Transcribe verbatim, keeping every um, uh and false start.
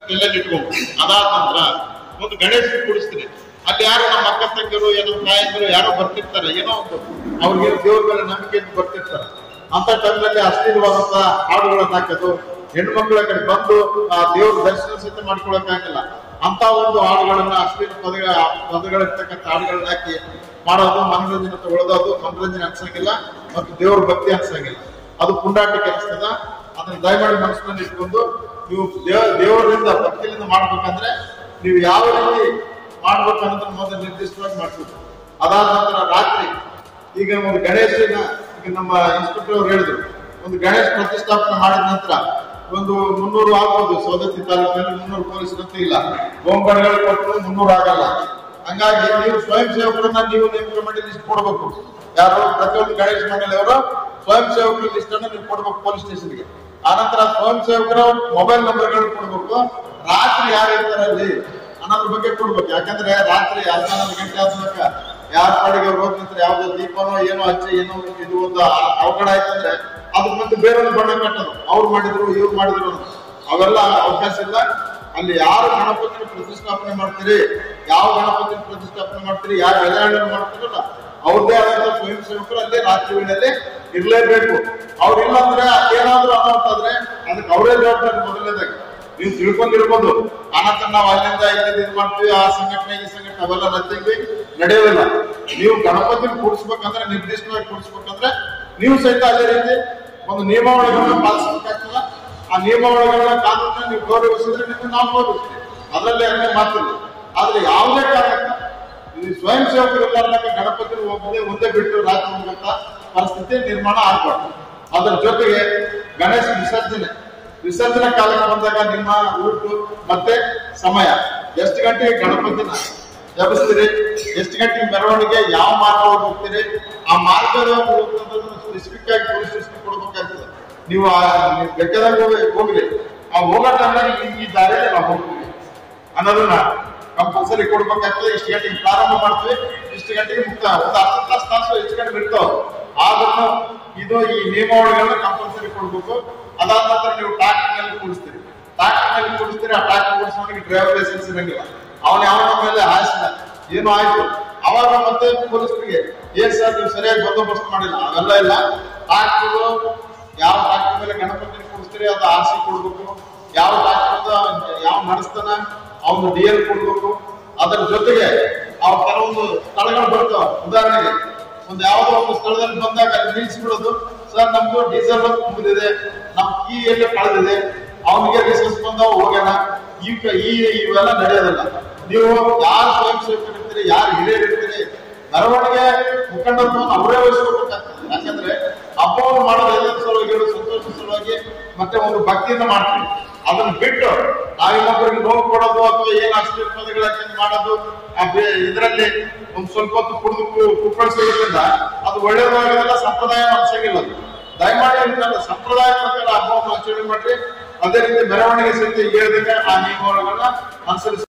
ಎಲ್ಲೆಲ್ಲಿ ಇಟ್ಕೊಂಡು ಅದಾದ ನಂತರ ಒಂದು ಗಣೇಶ ಕೂಡಿಸ್ತೀನಿ. ಅಲ್ಲಿ ಯಾರು ನಮ್ಮ ಅಕ್ಕ ತಂಗಿರು ಏನೋ ತಾಯಂದಿರು ಯಾರೋ ಬರ್ತಿರ್ತಾರೆ, ಏನೋ ಒಂದು ಅವ್ರಿಗೆ ದೇವ್ರ ಮೇಲೆ ನಂಬಿಕೆಯನ್ನು ಬರ್ತಿರ್ತಾರೆ. ಅಂತ ಟೈಮ್ನಲ್ಲಿ ಅಶ್ಲೀಲವಾದಂತ ಹಾಡುಗಳನ್ನ ಹಾಕೋದು, ಹೆಣ್ಣು ಮಕ್ಕಳ ಕಡೆ ಬಂದು ಆ ದೇವ್ರ ದರ್ಶನ ಸಹಿತ ಮಾಡ್ಕೊಳಕ್ಕಾಗಿಲ್ಲ ಅಂತ ಒಂದು ಹಾಡುಗಳನ್ನ ಅಶ್ಲೀಲ ಪದಗಳ ಪದಗಳಿರ್ತಕ್ಕಂಥ ಹಾಡುಗಳನ್ನ ಹಾಕಿ ಮಾಡೋದು ಮನೋರಂಜನೆ ತಗೊಳ್ಳೋದು ಮನೋರಂಜನೆ ಅನ್ಸಂಗಿಲ್ಲ ಮತ್ತು ದೇವ್ರ ಭಕ್ತಿ ಅನ್ಸಂಗಿಲ್ಲ. ಅದು ಪುಂಡಾಟಿಕೆ ಅನಿಸ್ತದ. ಅದನ್ನ ದಯಮಾಡಿ ಮನಸ್ಸಿನಲ್ಲಿ ಇಟ್ಕೊಂಡು ನೀವು ದೇವ ದೇವರಿಂದ ಭಕ್ತಿಯಿಂದ ಮಾಡ್ಬೇಕಂದ್ರೆ ನೀವು ಯಾವ ರೀತಿ ಮಾಡ್ಬೇಕು ಅನ್ನೋದನ್ನ ಮೊದಲು ನಿರ್ದಿಷ್ಟವಾಗಿ ಮಾಡ್ಬೇಕು. ಅದಾದ ನಂತರ ರಾತ್ರಿ ಈಗ ಒಂದು ಗಣೇಶನ ಈಗ ನಮ್ಮ ಇನ್ಸ್ಪೆಕ್ಟರ್ ಅವ್ರು ಹೇಳಿದ್ರು, ಒಂದು ಗಣೇಶ ಪ್ರತಿಷ್ಠಾಪನೆ ಮಾಡಿದ ನಂತರ ಒಂದು ಮುನ್ನೂರು ಆಗ್ಬೋದು. ಸವದತ್ತಿ ತಾಲೂಕಿನಲ್ಲಿ ಮುನ್ನೂರು ಪೊಲೀಸರಂತ ಇಲ್ಲ, ಗೋಂಬಳೆಗಳು ಕೊಟ್ಟರು ಮುನ್ನೂರು ಆಗಲ್ಲ. ಹಂಗಾಗಿ ನೀವು ಸ್ವಯಂ ಸೇವಕರನ್ನ ನೀವು ನೇಮಕ ಮಾಡಿ ಲಿಸ್ಟ್ ಕೊಡ್ಬೇಕು. ಯಾರು ಪ್ರತಿಯೊಂದು ಗಣೇಶ ಮಂಡಳಿಯವರು ಸ್ವಯಂ ಸೇವಕರ ಲಿಸ್ಟ್ ಅನ್ನು ನೀವು ಕೊಡ್ಬೇಕು ಪೊಲೀಸ್ ಸ್ಟೇಷನ್ಗೆ. ಆನಂತರ ಸ್ವಯಂ ಸೇವಕರ ಮೊಬೈಲ್ ನಂಬರ್ಗಳು ಕೊಡ್ಬೇಕು. ರಾತ್ರಿ ಯಾರು ಇರ್ತಾರೆ ಅಲ್ಲಿ ಅನ್ನೋದ್ರ ಬಗ್ಗೆ ಕೊಡ್ಬೇಕು. ಯಾಕಂದ್ರೆ ರಾತ್ರಿ ಹದಿನಾಲ್ಕು ಗಂಟೆ ಆದ್ಮೇಕ ಯಾರ ಪಾಡಿಗೆ ಅವ್ರು ಹೋಗಿ ನಿಂತ್ರೆ ಯಾವ್ದೋ ದೀಪನೋ ಏನೋ ಹಚ್ಚಿ ಏನೋ ಇದು ಒಂದು ಅವಘಡ ಆಯ್ತಂದ್ರೆ ಅದ್ರ ಮತ್ತೆ ಬೇರೆಯವ್ರು ಬಣ್ಣ ಕಟ್ಟೋದು, ಅವ್ರು ಮಾಡಿದ್ರು ಇವ್ರು ಮಾಡಿದ್ರು ಅವೆಲ್ಲ ಅವಕಾಶ ಇಲ್ಲ. ಅಲ್ಲಿ ಯಾರು ಗಣಪತಿನ ಪ್ರತಿಷ್ಠಾಪನೆ ಮಾಡ್ತೀರಿ, ಯಾವ ಗಣಪತಿನ ಪ್ರತಿಷ್ಠಾಪನೆ ಮಾಡ್ತೀರಿ, ಯಾರು ಎಲೆಹಣ್ಣು ಮಾಡ್ತೀರಲ್ಲ ಅವ್ರದ್ದೇ ಆದಂತ ಸ್ವಯಂ ಸೇವಕರು ಅಲ್ಲೇ ರಾತ್ರಿ ವೇಳೆಯಲ್ಲಿ ಇರ್ಲೇಬೇಕು. ಅವ್ರಿಲ್ಲ ಅಂದ್ರೆ ಏನಾದ್ರು ಅನಾಹುತ ಆದ್ರೆ ಅದಕ್ಕೆ ಅವರೇ ಜವಾಬ್ದಾರಿ. ಮೊದಲನೇದಾಗಿ ನೀವು ತಿಳ್ಕೊಂಡಿರ್ಬೋದು, ಆನಂತರ ನಾವು ಅಲ್ಲಿಂದ ಇಲ್ಲಿಂದ ಇದು ಮಾಡ್ತೀವಿ, ಆ ಸಂಘಟನೆ ಈ ಸಂಘಟನೆ ಅವೆಲ್ಲ ನತ್ತಿಗೆ ನಡೆಯೋದಿಲ್ಲ. ನೀವು ಗಣಪತಿನ ಕೂಡಿಸ್ಬೇಕಂದ್ರೆ ನಿರ್ದಿಷ್ಟವಾಗಿ ಕೂಡಿಸ್ಬೇಕಂದ್ರೆ ನೀವು ಸಹಿತ ಅದೇ ರೀತಿ ಒಂದು ನಿಯಮಾವಳಿಗಳನ್ನ ಪಾಲಿಸಬೇಕಾಗ್ತದ. ಆ ನಿಯಮಾವಳಿಗಳನ್ನ ಕಾನೂನನ್ನ ನೀವು ಗೌರವಿಸಿದ್ರೆ ನಿಮ್ಗೆ ನಾವು ಗೌರವಿಸ್ತೀವಿ, ಅದರಲ್ಲಿ ಅಲ್ಲೇ ಮಾತಿಲ್ಲ. ಆದ್ರೆ ಯಾವುದೇ ಕಾರಣಕ್ಕೆ ಈ ಸ್ವಯಂ ಸೇವಕರು ಎಲ್ಲರನ್ನ ಗಣಪತಿ ಹೋಗದೆ ಒಂದೇ ಬಿಟ್ಟು ರಾತ್ರಿ ಹೋಗುವಂತ ಪರಿಸ್ಥಿತಿ ನಿರ್ಮಾಣ ಆಗ್ಬಾರ್ದು. ಅದರ ಜೊತೆಗೆ ಗಣೇಶ ವಿಸರ್ಜನೆ ವಿಸರ್ಜನೆ ಕಾಲಕ್ಕೆ ಬಂದಾಗ ನಿಮ್ಮ ಊಟ ಮತ್ತೆ ಸಮಯ, ಎಷ್ಟು ಗಂಟೆಗೆ ಗಣಪತಿನ ಜಪಿಸ್ತೀರಿ, ಎಷ್ಟು ಗಂಟೆಗೆ ಮೆರವಣಿಗೆ ಯಾವ ಮಾರ್ಗವಾಗಿ ಹೋಗ್ತೀರಿ, ಆ ಮಾರ್ಗದ ಸ್ಪೆಸಿಫಿಕ್ ಆಗಿ ಪೊಲೀಸ್ ಸ್ಟೇಷನ್ ಕೊಡ್ಬೇಕಾಗ್ತದೆ. ನೀವು ಬೇಕಾದಾಗ ಹೋಗ್ಲಿ, ಆ ಹೋಗೋ ಟೈಮ್ನಾಗ ಈ ದಾರಿಯಲ್ಲಿ ನಾವು ಹೋಗ್ತೀವಿ ಅನ್ನೋದನ್ನ ಕಂಪಲ್ಸರಿ ಕೊಡ್ಬೇಕಾಗ್ತದೆ. ಇಷ್ಟು ಗಂಟೆಗೆ ಪ್ರಾರಂಭ ಮಾಡ್ತೀವಿ, ಇಷ್ಟು ಗಂಟೆಗೆ ಮುಕ್ತಾಯ, ಒಂದು ಹತ್ತು ತಾಸು ತಾಸು ಹೆಚ್ಚು ಗಂಟೆ ಬಿಡ್ತಾವ. ಆದ್ರೂ ಇದು ಈ ನಿಯಮಾವಳಿಗಳನ್ನ ಕಂಪಲ್ಸರಿ ಕೊಡ್ಬೇಕು. ಅದಾದ ನಂತರ ನೀವು ಟ್ರಾಕ್ಟರ್ ನಲ್ಲಿ ಕೂಡಿಸ್ತೀರಿ, ಟ್ರಾಕ್ಟರ್ ನಲ್ಲಿ ಕೂಡಿಸ್ತೀರಿ. ಆ ಟ್ರಾಕ್ಟರ್ ಕೂಡಿಸೋನಿಗೆ ಡ್ರೈವರ್ ಲೈಸೆನ್ಸ್ ಇರಂಗಿಲ್ಲ, ಅವನ ಯಾವ ಮೇಲೆ ಹಾಯಿಸಿದ ಏನೋ ಆಯ್ತು, ಅವಾಗ ಮತ್ತೆ ಪೊಲೀಸರಿಗೆ ಏನ್ ಸರ್ ನೀವು ಸರಿಯಾಗಿ ಬಂದೋಬಸ್ತ್ ಮಾಡಿಲ್ಲ, ಅವೆಲ್ಲ ಇಲ್ಲ. ಟ್ರಾಕ್ಟರ್ ಯಾವ ಟ್ರಾಕ್ಟರ್ ಮೇಲೆ ಗಣಪತಿ ಕೂಡಿಸ್ತೀರಿ ಅದು ಆರ್ ಸಿ ಕೊಡ್ಬೇಕು. ಯಾವ ಟ್ರಾಕ್ಟರ್ ಯಾವ ನಡೆಸ್ತಾನ ಅವನು ಡಿ ಎಲ್ ಕೊಡ್ಬೇಕು. ಅದರ ಜೊತೆಗೆ ಅವ್ ಕೆಲವೊಂದು ಸ್ಥಳಗಳು ಬರ್ತಾವ. ಉದಾಹರಣೆಗೆ ಒಂದು ಯಾವುದೋ ಒಂದು ಸ್ಥಳದಲ್ಲಿ ಬಂದಾಗ ಅಲ್ಲಿ ನಿಲ್ಲಿಸ್ಬಿಡೋದು, ಸರ್ ನಮ್ದು ಡೀಸೆಲ್ ಮುಗಿದಿದೆ, ನಮ್ ಕೀ ಎಲ್ಲಿ ಕಳೆದಿದೆ, ಅವನಿಗೆ ಲೈಸೆನ್ಸ್ ಬಂದಾವ ಹೋಗೋಣ, ಈ ಈ ಇವೆಲ್ಲ ನಡೆಯೋದಿಲ್ಲ. ನೀವು ಯಾರು ಸ್ವಯಂ ಸೇವಕರು ಇರ್ತೀರಿ, ಯಾರು ಹಿರಿಯರು ಇರ್ತೀರಿ, ಮೆರವಣಿಗೆ ಮುಖಂಡತ್ವವನ್ನು ಅವರೇ ವಹಿಸ್ಕೋಬೇಕಾಗ್ತದೆ. ಯಾಕಂದ್ರೆ ಹಬ್ಬವನ್ನು ಮಾಡೋದು ಎಲ್ಲರ ಸಲುವಾಗಿ, ಸಂತೋಷ ಸಲುವಾಗಿ ಮತ್ತೆ ಒಂದು ಭಕ್ತಿಯಿಂದ ಮಾಡ್ತೀವಿ. ಅದನ್ನ ಬಿಟ್ಟು ನಾವಿನ್ನೊಬ್ಬರಿಗೆ ನೋವು ಕೊಡೋದು ಅಥವಾ ಏನ್ ಅಶ್ಲೀಲ ಪದಗಳನ್ನ ಮಾಡೋದು ಇದರಲ್ಲಿ ಒಂದ್ ಸ್ವಲ್ಪ ಹೊತ್ತು ಕುಡಿದು ಕುಪ್ಪಳಿಸೋದ್ರಿಂದ ಅದು ಒಳ್ಳೆಯದಾಗೋದಿಲ್ಲ, ಸಂಪ್ರದಾಯ ಅನ್ಸಂಗಿಲ್ಲ. ದಯಮಾಡಿ ಸಂಪ್ರದಾಯ ಪ್ರಕಾರ ಹಬ್ಬವನ್ನು ಆಚರಣೆ ಮಾಡ್ರಿ. ಅದೇ ರೀತಿ ಮೆರವಣಿಗೆ ಸಹಿತ ಹೇಳಿದಾಗ ಆ ನಿಯಮಗಳನ್ನ ಅನುಸರಿಸಿ